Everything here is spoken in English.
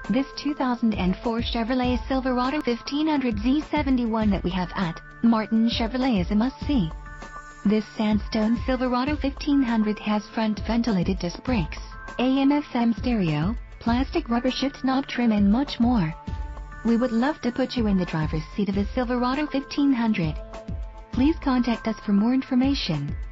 This 2004 Chevrolet Silverado 1500 Z71 that we have at Martin Chevrolet is a must-see. This Sandstone Silverado 1500 has front ventilated disc brakes, AM/FM stereo, plastic rubber shift knob trim and much more. We would love to put you in the driver's seat of a Silverado 1500. Please contact us for more information.